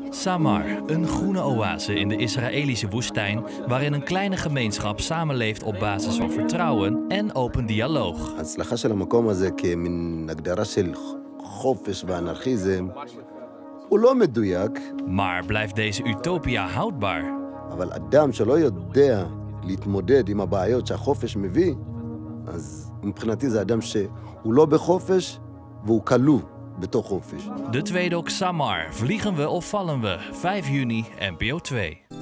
Samar, een groene oase in de Israëlische woestijn, waarin een kleine gemeenschap samenleeft op basis van vertrouwen en open dialoog. ההצלחה של המקום הזה כמין הגדרה של חופש ואנרכיזם הוא לא מדויק. Maar blijft deze utopia houdbaar? אבל אדם שלא יודע להתמודד עם הבעיות שהחופש מביא, אז מבחינתי זה אדם שהוא לא בחופש והוא כלוא בתוך חופש. De tweedoc Samar, vliegen we of vallen we? 5 juni, NPO 2.